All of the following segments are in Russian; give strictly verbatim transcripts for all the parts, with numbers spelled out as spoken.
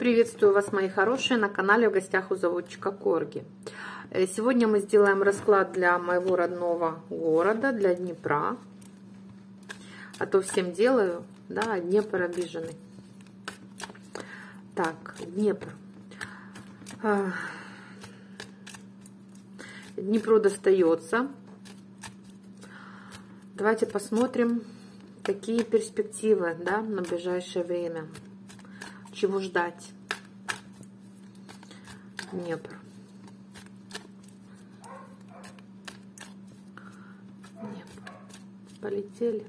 Приветствую вас, мои хорошие, на канале в гостях у заводчика Корги. Сегодня мы сделаем расклад для моего родного города, для Днепра. А то всем делаю, да, Днепр обиженный. Так, Днепр. Днепру достается. Давайте посмотрим, какие перспективы, да, на ближайшее время. Чего ждать? Днепр. Днепр. Полетели.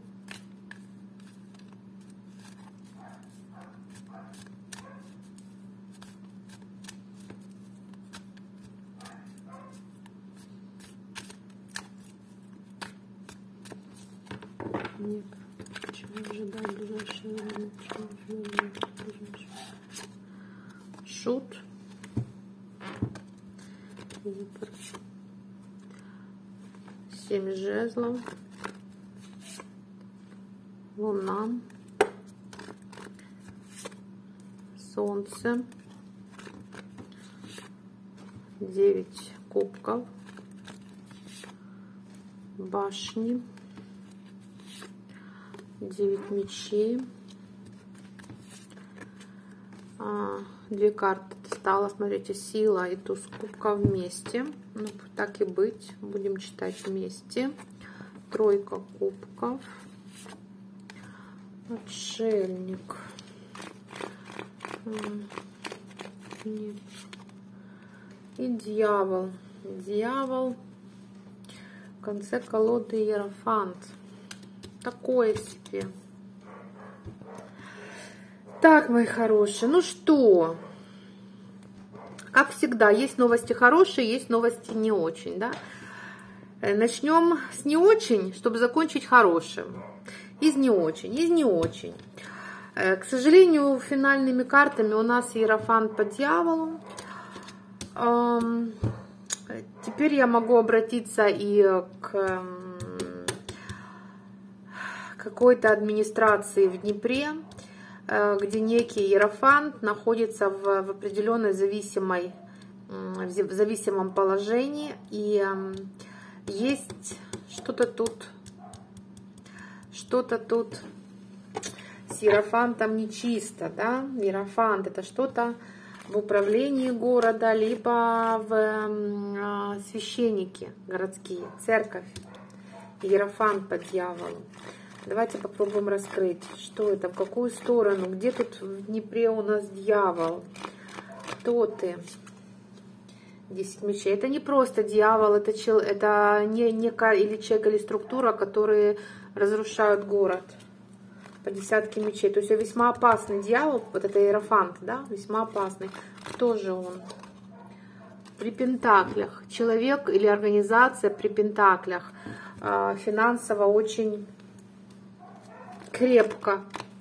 Днепр. Чего ожидать в ближайшее время? Чего ожидать в ближайшее время? Шут. Днепр. Семь жезлов. Луна. Солнце. Девять кубков. Башни. Девять мечей. А, две карты стало, смотрите, сила и туз кубка вместе. Ну, так и быть, будем читать вместе. Тройка кубков. Отшельник. Нет. И дьявол. Дьявол. В конце колоды Иерофант. Такое себе. Так, мои хорошие, ну что, как всегда, есть новости хорошие, есть новости не очень, да. Начнем с не очень, чтобы закончить хорошим. Из не очень, из не очень. К сожалению, финальными картами у нас Иерофант по дьяволу. Теперь я могу обратиться и к какой-то администрации в Днепре, где некий Иерофант находится в, в определенной зависимой, в зависимом положении. И есть что-то тут, что-то тут с Иерофантом нечисто, да? Иерофант — это что-то в управлении города, либо в священники городские, церковь. Иерофант по дьяволу. Давайте попробуем раскрыть, что это, в какую сторону, где тут в Днепре у нас дьявол, кто ты? Десять мечей. Это не просто дьявол, это, чел, это не некая или человек, или структура, которые разрушают город. По десятке мечей. То есть весьма опасный дьявол, вот это Иерофант, да, весьма опасный. Кто же он? При пентаклях. Человек или организация при пентаклях. Финансово очень крепко,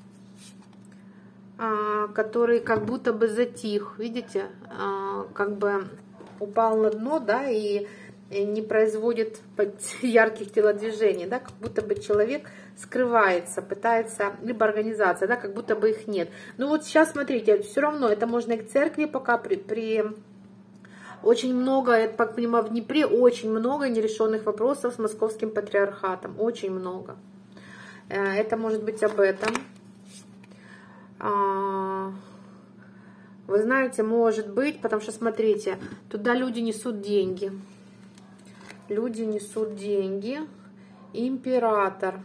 который как будто бы затих, видите, как бы упал на дно, да, и не производит ярких телодвижений, да, как будто бы человек скрывается, пытается, либо организация, да, как будто бы их нет. Ну вот сейчас смотрите, все равно это можно и к церкви пока при, при очень много, я так понимаю, в Днепре очень много нерешенных вопросов с московским патриархатом, очень много. Это может быть об этом. Вы знаете, может быть, потому что, смотрите, туда люди несут деньги. Люди несут деньги. Император.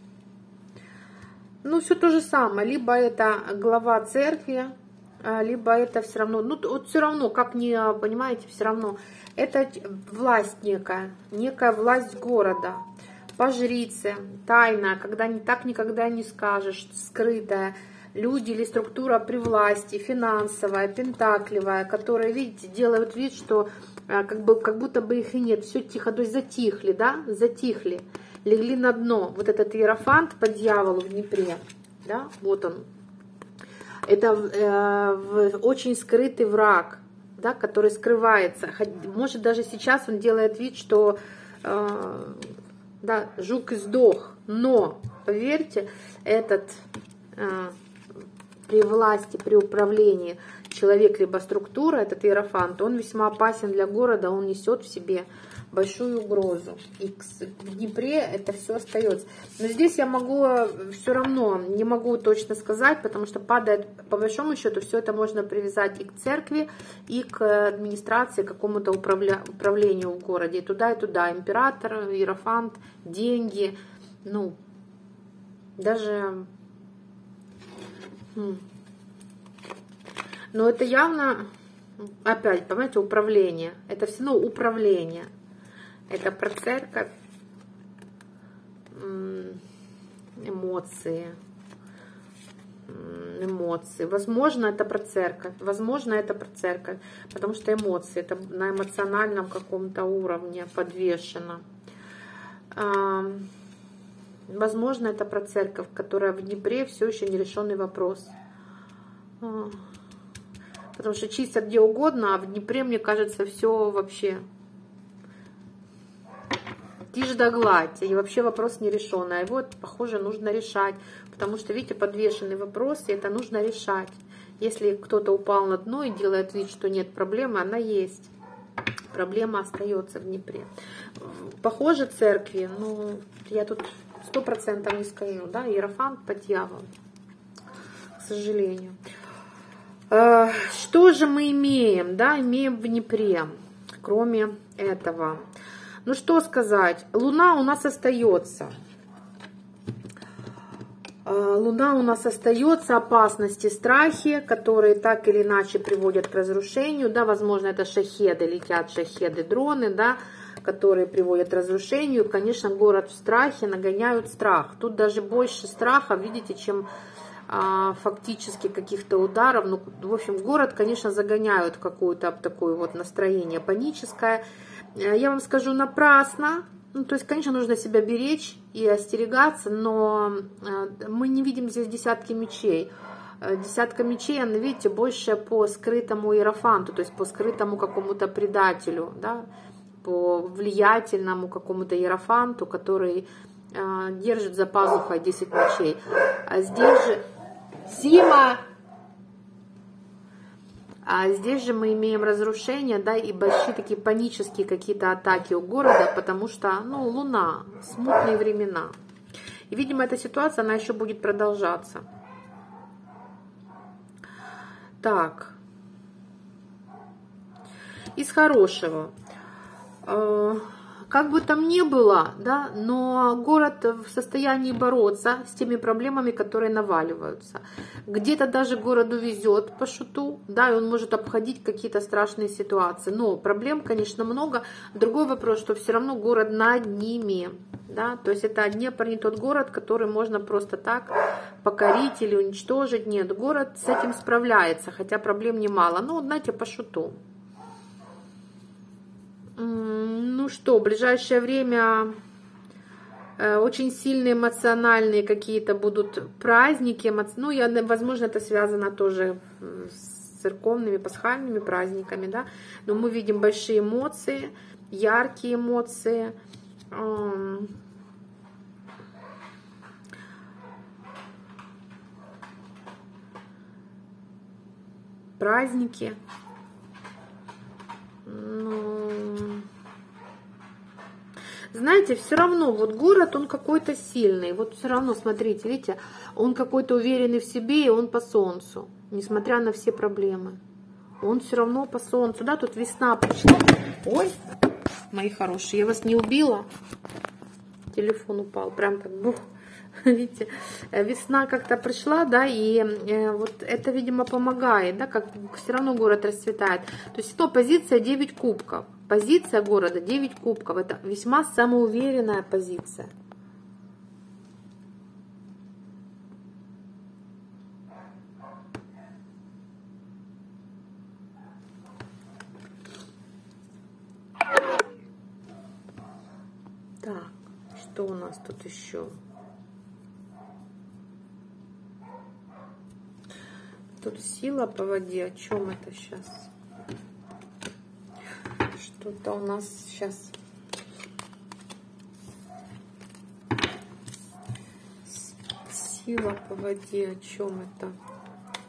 Ну, все то же самое. Либо это глава церкви, либо это все равно, ну, вот все равно, как не понимаете, все равно. Это власть некая, некая власть города. По жрице, тайна, когда не так никогда не скажешь, скрытая. Люди или структура при власти, финансовая, пентаклевая, которые, видите, делают вид, что как, бы, как будто бы их и нет. Все тихо, то есть затихли, да, затихли, легли на дно. Вот этот Иерофант по дьяволу в Днепре, да, вот он. Это э, очень скрытый враг, да, который скрывается. Может, даже сейчас он делает вид, что... Э, да, жук сдох, но, поверьте, этот э, при власти, при управлении человек либо структура, этот иерофант, он весьма опасен для города, он несет в себе большую угрозу. И в Днепре это все остается. Но здесь я могу все равно, не могу точно сказать, потому что падает, по большому счету, все это можно привязать и к церкви, и к администрации, к какому-то управля... управлению в городе. И туда, и туда. Император, иерофант, деньги. Ну, даже... Но это явно, опять, понимаете, управление. Это все равно управление. Это про церковь, эмоции, эмоции. Возможно, это про церковь, возможно, это про церковь, потому что эмоции, это на эмоциональном каком-то уровне подвешено. Возможно, это про церковь, которая в Днепре все еще нерешенный вопрос. Потому что чистят где угодно, а в Днепре, мне кажется, все вообще... Тишь да гладь, и вообще вопрос не решен. А его, похоже, нужно решать, потому что, видите, подвешенный вопрос, и это нужно решать. Если кто-то упал на дно и делает вид, что нет проблемы, она есть. Проблема остается в Днепре. Похоже церкви, ну, я тут сто процентов не скажу, да, иерофант под дьяволом, к сожалению. Что же мы имеем, да, имеем в Днепре, кроме этого? Ну что сказать, Луна у нас остается. Луна у нас остается, опасности, страхи, которые так или иначе приводят к разрушению. Да, возможно, это шахеды, летят шахеды, дроны, да, которые приводят к разрушению. Конечно, город в страхе, нагоняют страх. Тут даже больше страха, видите, чем а, фактически каких-то ударов. Ну, в общем, город, конечно, загоняют в какое-то такое вот настроение паническое. Я вам скажу, напрасно. Ну, то есть, конечно, нужно себя беречь и остерегаться, но мы не видим здесь десятки мечей. Десятка мечей, она, видите, больше по скрытому иерофанту, то есть по скрытому какому-то предателю, да, по влиятельному какому-то иерофанту, который э, держит за пазухой десять мечей. А здесь же... Сима! А здесь же мы имеем разрушения, да, и большие такие панические какие-то атаки у города, потому что, ну, Луна, смутные времена. И, видимо, эта ситуация, она еще будет продолжаться. Так. Из хорошего. Как бы там ни было, да, но город в состоянии бороться с теми проблемами, которые наваливаются. Где-то даже городу везет по шуту, да, и он может обходить какие-то страшные ситуации. Но проблем, конечно, много. Другой вопрос, что все равно город над ними, да, то есть это Днепр не тот город, который можно просто так покорить или уничтожить. Нет, город с этим справляется, хотя проблем немало. Ну, знаете, по шуту. Ну что, в ближайшее время очень сильные эмоциональные какие-то будут праздники. Ну, я, возможно, это связано тоже с церковными, пасхальными праздниками, да. Но мы видим большие эмоции, яркие эмоции. Праздники. Ну, знаете, все равно, вот город, он какой-то сильный. Вот все равно, смотрите, видите, он какой-то уверенный в себе, и он по солнцу, несмотря на все проблемы. Он все равно по солнцу, да, тут весна пришла. Ой, мои хорошие, я вас не убила. Телефон упал, прям так бух. Видите, весна как-то пришла, да, и э, вот это, видимо, помогает, да, как все равно город расцветает. То есть то позиция девять кубков, позиция города девять кубков, это весьма самоуверенная позиция. Так, что у нас тут еще? Тут сила по воде. О чем это сейчас? Что-то у нас сейчас. Сила по воде. О чем это?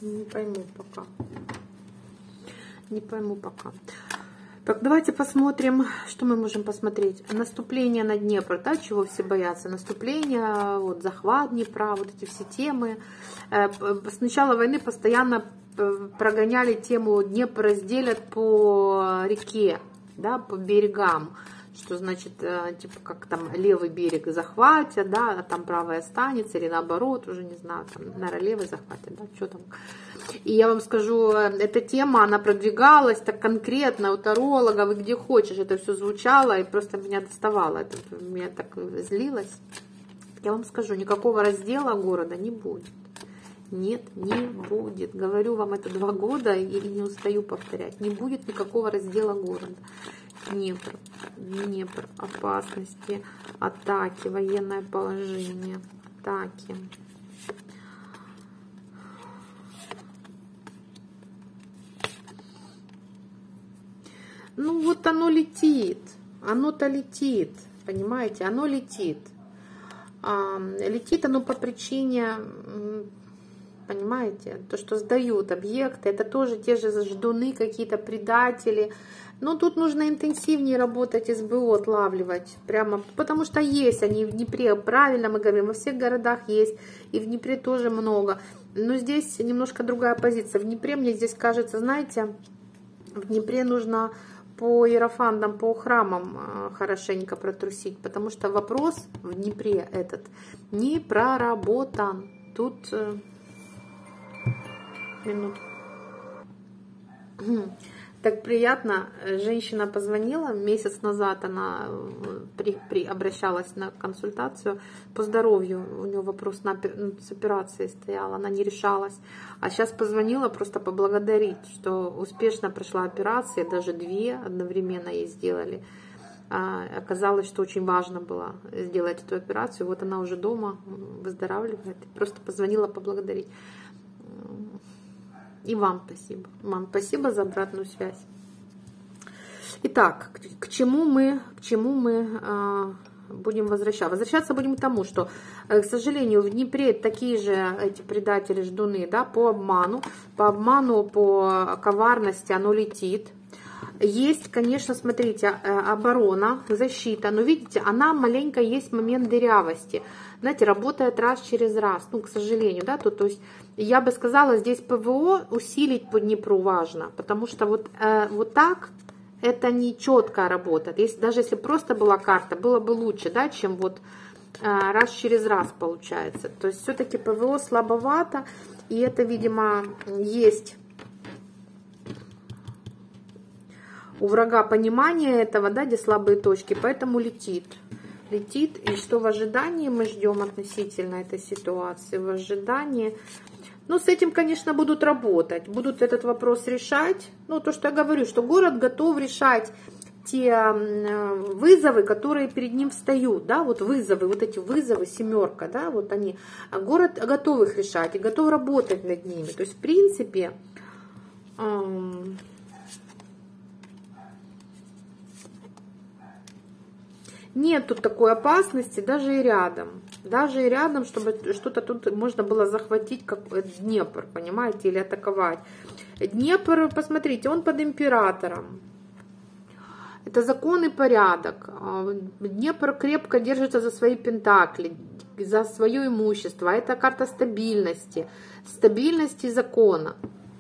Не пойму пока. Не пойму пока. Так, давайте посмотрим, что мы можем посмотреть. Наступление на Днепр, да, чего все боятся. Наступление, вот, захват Днепра, вот эти все темы. С начала войны постоянно прогоняли тему Днепр разделят по реке, да, по берегам. Что значит, типа, как там левый берег захватят, да, а там правый останется, или наоборот, уже не знаю, там, наверное, левый захватят, да, что там. И я вам скажу, эта тема, она продвигалась так конкретно у тарологов, и где хочешь, это все звучало, и просто меня доставало, это меня так злилось. Я вам скажу, никакого раздела города не будет. Нет, не будет. Говорю вам это два года и не устаю повторять. Не будет никакого раздела города. Днепр, Днепр, опасности, атаки, военное положение, атаки. Ну вот оно летит, оно-то летит, понимаете, оно летит. А, летит оно по причине, понимаете, то, что сдают объекты, это тоже те же ждуны, какие-то предатели. Но тут нужно интенсивнее работать, СБУ отлавливать, прямо, потому что есть они в Днепре, правильно мы говорим, во всех городах есть, и в Днепре тоже много. Но здесь немножко другая позиция. В Днепре, мне здесь кажется, знаете, в Днепре нужно по иерофантам, по храмам хорошенько протрусить, потому что вопрос в Днепре этот не проработан. Тут минутку. Так приятно. Женщина позвонила месяц назад, она при, при, обращалась на консультацию по здоровью. У нее вопрос на, с операцией стоял, она не решалась. А сейчас позвонила просто поблагодарить, что успешно прошла операция, даже две одновременно ей сделали. А, оказалось, что очень важно было сделать эту операцию. Вот она уже дома выздоравливает. Просто позвонила поблагодарить. И вам спасибо. Вам спасибо за обратную связь. Итак, к чему мы, к чему мы э, будем возвращаться? Возвращаться будем к тому, что, к сожалению, в Днепре такие же эти предатели, ждуны, да, по обману, по обману, по коварности оно летит. Есть, конечно, смотрите, оборона, защита, но видите, она маленько есть момент дырявости. Знаете, работает раз через раз, ну, к сожалению, да, то, то есть я бы сказала, здесь ПВО усилить по Днепру важно, потому что вот, э, вот так это не четкая работа. Если, даже если просто была карта, было бы лучше, да, чем вот э, раз через раз получается. То есть все-таки ПВО слабовато, и это, видимо, есть у врага понимание этого, да, где слабые точки, поэтому летит. Летит, и что в ожидании мы ждем относительно этой ситуации, в ожидании, ну, с этим, конечно, будут работать, будут этот вопрос решать, ну, то, что я говорю, что город готов решать те вызовы, которые перед ним встают, да, вот вызовы, вот эти вызовы, семерка, да, вот они, город готов их решать и готов работать над ними, то есть, в принципе, эм, нет тут такой опасности, даже и рядом. Даже и рядом, чтобы что-то тут можно было захватить, как Днепр, понимаете, или атаковать. Днепр, посмотрите, он под императором. Это закон и порядок. Днепр крепко держится за свои пентакли, за свое имущество. Это карта стабильности, стабильности закона.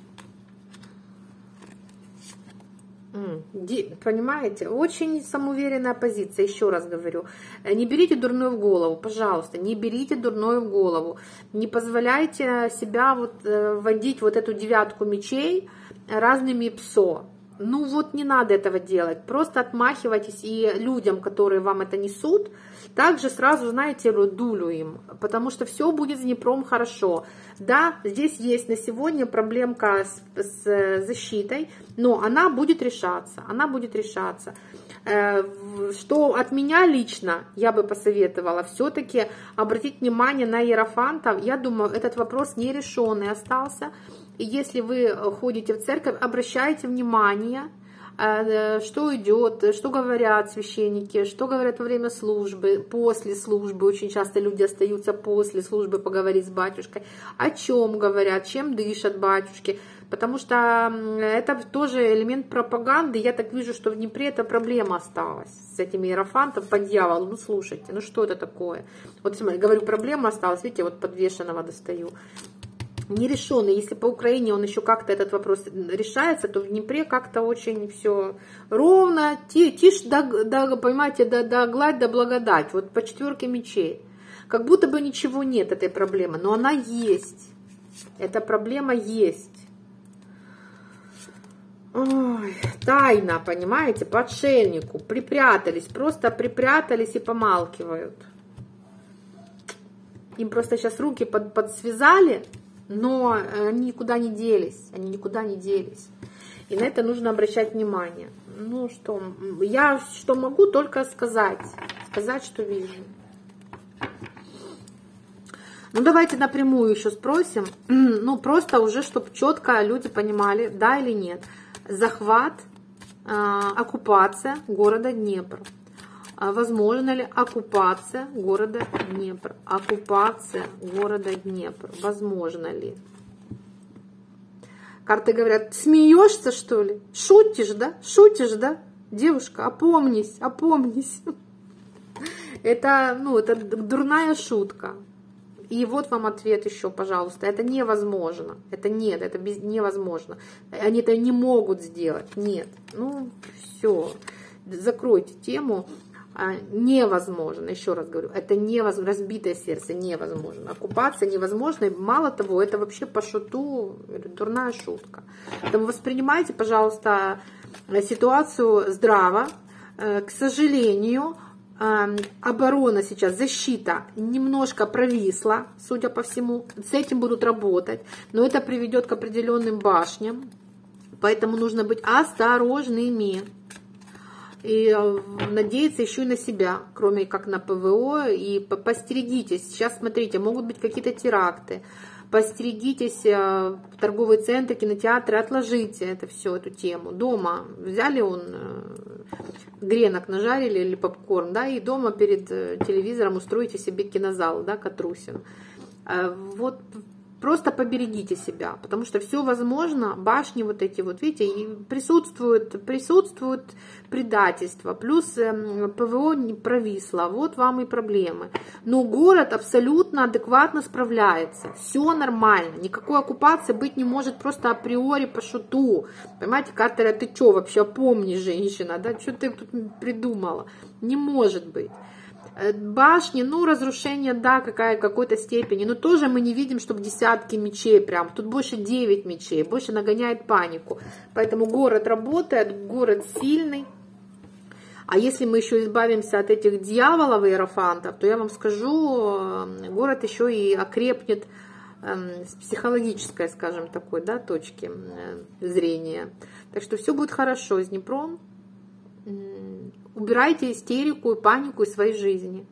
Понимаете, очень самоуверенная позиция, еще раз говорю, не берите дурное в голову, пожалуйста, не берите дурное в голову, не позволяйте себя вот вводить вот эту девятку мечей разными псо. Ну вот не надо этого делать, просто отмахивайтесь, и людям, которые вам это несут, также сразу, знаете, дулю им, потому что все будет с Днепром хорошо. Да, здесь есть на сегодня проблемка с, с защитой, но она будет решаться, она будет решаться. Что от меня лично я бы посоветовала все-таки обратить внимание на иерофантов. Я думаю, этот вопрос нерешенный остался. И если вы ходите в церковь, обращайте внимание, что идет, что говорят священники, что говорят во время службы, после службы. Очень часто люди остаются после службы поговорить с батюшкой. О чем говорят, чем дышат батюшки. Потому что это тоже элемент пропаганды. Я так вижу, что в Днепре эта проблема осталась с этим иерофантом по дьяволу. Ну слушайте, ну что это такое? Вот смотри, говорю, проблема осталась. Видите, вот подвешенного достаю. Нерешенный. Если по Украине он еще как-то этот вопрос решается, то в Днепре как-то очень все ровно, тишь, да, да, понимаете, да, да, гладь, да благодать. Вот по четверке мечей. Как будто бы ничего нет этой проблемы, но она есть. Эта проблема есть. Ой, тайна, понимаете, по отшельнику, припрятались, просто припрятались и помалкивают. Им просто сейчас руки под, подсвязали, но они никуда не делись, они никуда не делись. И на это нужно обращать внимание. Ну что, я что могу только сказать, сказать, что вижу. Ну давайте напрямую еще спросим, ну просто уже, чтобы четко люди понимали, да или нет. Захват, оккупация города Днепр. Возможно ли оккупация города Днепр? Оккупация города Днепр. Возможно ли? Карты говорят, смеешься, что ли? Шутишь, да? Шутишь, да? Девушка, опомнись, опомнись. Это, ну, это дурная шутка. И вот вам ответ еще, пожалуйста. Это невозможно. Это нет, это без, невозможно. Они это не могут сделать. Нет. Ну, все. Закройте тему. Невозможно. Еще раз говорю. Это невозможно. Разбитое сердце невозможно. Оккупация невозможна. И мало того, это вообще по шуту дурная шутка. Поэтому воспринимайте, пожалуйста, ситуацию здраво. К сожалению, оборона сейчас, защита немножко провисла, судя по всему. С этим будут работать, но это приведет к определенным башням. Поэтому нужно быть осторожными. И надеяться еще и на себя, кроме как на ПВО. И постерегитесь. Сейчас, смотрите, могут быть какие-то теракты. Постерегитесь, торговые центры, кинотеатры, отложите это все, эту тему. Дома взяли он гренок, нажарили или попкорн, да, и дома перед телевизором устроите себе кинозал, да, Катрусин. Вот просто поберегите себя, потому что все возможно, башни вот эти вот, видите, и присутствует, присутствует предательство, плюс ПВО не провисло, вот вам и проблемы. Но город абсолютно адекватно справляется, все нормально, никакой оккупации быть не может просто априори по шуту. Понимаете, Картер, ты что вообще, помни, женщина, да, что ты тут придумала? Не может быть. Башни, ну, разрушение, да, какая, какой-то степени, но тоже мы не видим, чтобы десятки мечей прям, тут больше девять мечей, больше нагоняет панику, поэтому город работает, город сильный. А если мы еще избавимся от этих дьяволов и иерофантов, то я вам скажу, город еще и окрепнет с психологической, скажем, такой, да, точки зрения. Так что все будет хорошо с Днепром. Убирайте истерику и панику из своей жизни.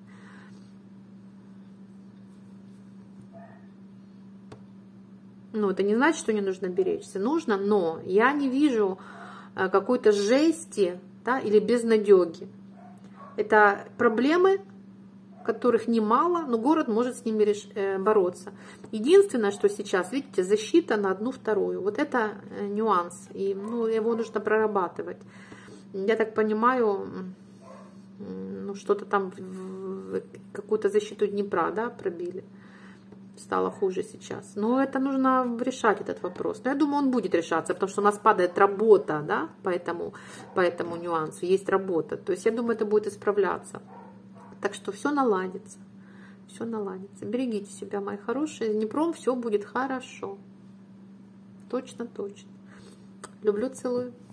Ну, это не значит, что не нужно беречься. Нужно, но я не вижу какой-то жести, да, или безнадеги. Это проблемы, которых немало, но город может с ними реш... бороться. Единственное, что сейчас, видите, защита на одну-вторую. Вот это нюанс. И ну, его нужно прорабатывать. Я так понимаю, ну, что-то там, какую-то защиту Днепра, да, пробили. Стало хуже сейчас. Но это нужно решать, этот вопрос. Но я думаю, он будет решаться, потому что у нас падает работа, да, по этому, по этому нюансу. Есть работа. То есть я думаю, это будет исправляться. Так что все наладится. Все наладится. Берегите себя, мои хорошие. С Днепром все будет хорошо. Точно, точно. Люблю, целую.